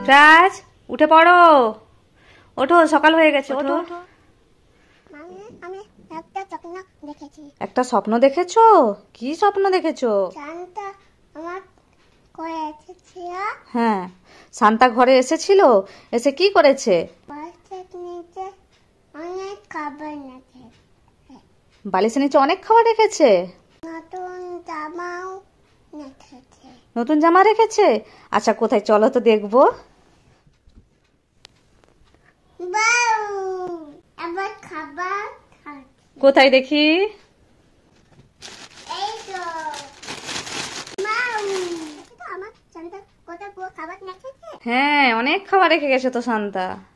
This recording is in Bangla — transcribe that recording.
রাজ উঠে পড়ো, ওঠো, সকাল হয়ে গেছে, ওঠো। আমি একটা স্বপ্ন দেখেছি। একটা স্বপ্ন দেখেছো? কি স্বপ্ন দেখেছো? সান্তা আমার করে এসেছিল। হ্যাঁ, সান্তা ঘরে এসেছিল, এসে কি করেছে? বাসের নিচে অনেক খাবার রেখেছে। বালিশের নিচে অনেক খাবার রেখেছে। নতুন জামাও রেখেছে। নতুন জামা রেখেছে? আচ্ছা, কোথায়, চলো তো দেখবো। বাউ! আবার খাবার খাচ্ছে। কোথায় দেখি? এই তো। বাউ! এটা আমার সান্তা কত পুরো খাবার রেখেছে। হ্যাঁ, অনেক খাবার রেখে গেছে তো সান্তা।